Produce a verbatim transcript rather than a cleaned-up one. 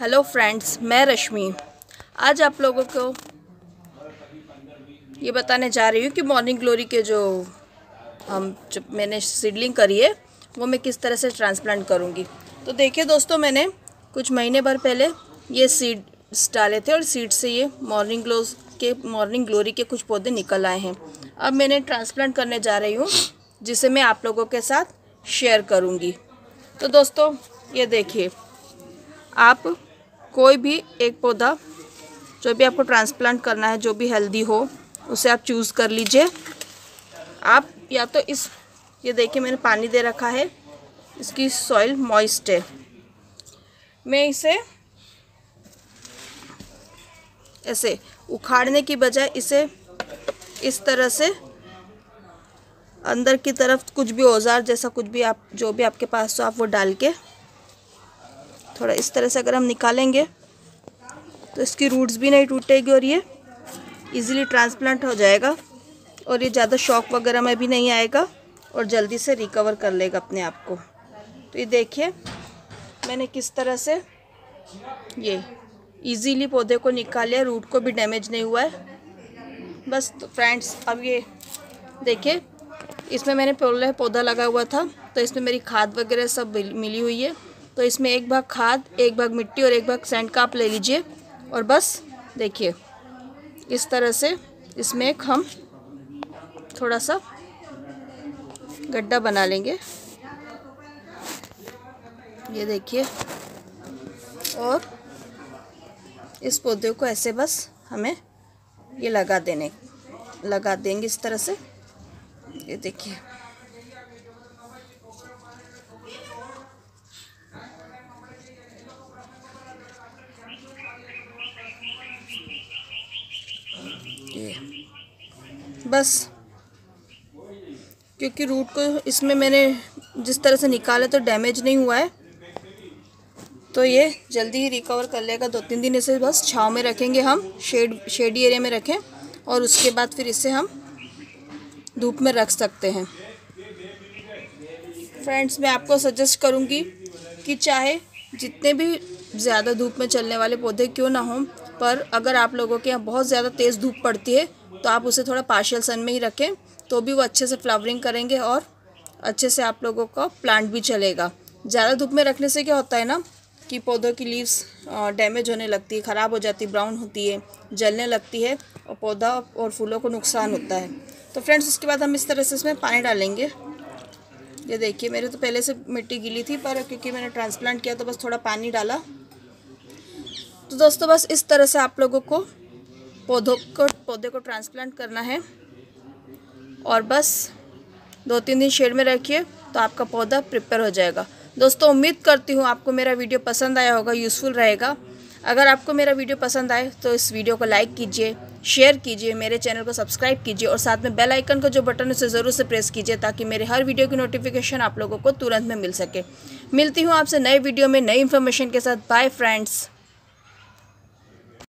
Hello friends, मैं रश्मि आज आप लोगों को ये बताने जा रही हूँ कि मॉर्निंग ग्लोरी के जो हम जब मैंने सीडलिंग करी है वो मैं किस तरह से ट्रांसप्लांट करूँगी। तो देखिए दोस्तों, मैंने कुछ महीने भर पहले ये सीड्स डाले थे और सीड से ये मॉर्निंग ग्लो के मॉर्निंग ग्लोरी के कुछ पौधे निकल आए हैं। अब मैंने ट्रांसप्लांट करने जा रही हूँ, जिसे मैं आप लोगों के साथ शेयर करूँगी। तो दोस्तों ये देखिए, आप कोई भी एक पौधा जो भी आपको ट्रांसप्लांट करना है, जो भी हेल्दी हो, उसे आप चूज़ कर लीजिए। आप या तो इस ये देखिए, मैंने पानी दे रखा है, इसकी सॉइल मॉइस्ट है। मैं इसे ऐसे उखाड़ने की बजाय इसे इस तरह से अंदर की तरफ कुछ भी औजार जैसा कुछ भी आप जो भी आपके पास हो, आप वो डाल के थोड़ा इस तरह से अगर हम निकालेंगे तो इसकी रूट्स भी नहीं टूटेगी और ये इजीली ट्रांसप्लांट हो जाएगा और ये ज़्यादा शॉक वगैरह में भी नहीं आएगा और जल्दी से रिकवर कर लेगा अपने आप को। तो ये देखिए, मैंने किस तरह से ये इजीली पौधे को निकाल लिया, रूट को भी डैमेज नहीं हुआ है। बस तो फ्रेंड्स, अब ये देखिए, इसमें मैंने पहले पौधा लगा हुआ था तो इसमें मेरी खाद वगैरह सब मिली हुई है। तो इसमें एक भाग खाद, एक भाग मिट्टी और एक भाग सैंड का आप ले लीजिए और बस देखिए इस तरह से इसमें एक हम थोड़ा सा गड्ढा बना लेंगे, ये देखिए, और इस पौधे को ऐसे बस हमें ये लगा देने लगा देंगे इस तरह से। ये देखिए, ये बस क्योंकि रूट को इसमें मैंने जिस तरह से निकाला तो डैमेज नहीं हुआ है, तो ये जल्दी ही रिकवर कर लेगा। दो तीन दिन इसे बस छांव में रखेंगे, हम शेड शेडी एरिया में रखें और उसके बाद फिर इसे हम धूप में रख सकते हैं। फ्रेंड्स, मैं आपको सजेस्ट करूंगी कि चाहे जितने भी ज़्यादा धूप में चलने वाले पौधे क्यों ना हों, पर अगर आप लोगों के यहाँ बहुत ज़्यादा तेज़ धूप पड़ती है तो आप उसे थोड़ा पार्शियल सन में ही रखें, तो भी वो अच्छे से फ्लावरिंग करेंगे और अच्छे से आप लोगों का प्लांट भी चलेगा। ज़्यादा धूप में रखने से क्या होता है ना कि पौधों की लीव्स डैमेज होने लगती है, ख़राब हो जाती है, ब्राउन होती है, जलने लगती है और पौधा और फूलों को नुकसान होता है। तो फ्रेंड्स, उसके बाद हम इस तरह से इसमें पानी डालेंगे। ये देखिए, मेरे तो पहले से मिट्टी गीली थी, पर क्योंकि मैंने ट्रांसप्लांट किया तो बस थोड़ा पानी डाला। तो दोस्तों, बस इस तरह से आप लोगों को पौधों को पौधे को ट्रांसप्लांट करना है और बस दो तीन दिन शेड में रखिए तो आपका पौधा प्रिपेयर हो जाएगा। दोस्तों, उम्मीद करती हूँ आपको मेरा वीडियो पसंद आया होगा, यूज़फुल रहेगा। अगर आपको मेरा वीडियो पसंद आए तो इस वीडियो को लाइक कीजिए, शेयर कीजिए, मेरे चैनल को सब्सक्राइब कीजिए और साथ में बेल आइकन का जो बटन है उसे ज़रूर से प्रेस कीजिए ताकि मेरे हर वीडियो की नोटिफिकेशन आप लोगों को तुरंत में मिल सके। मिलती हूँ आपसे नए वीडियो में नई इन्फॉर्मेशन के साथ। Bye friends.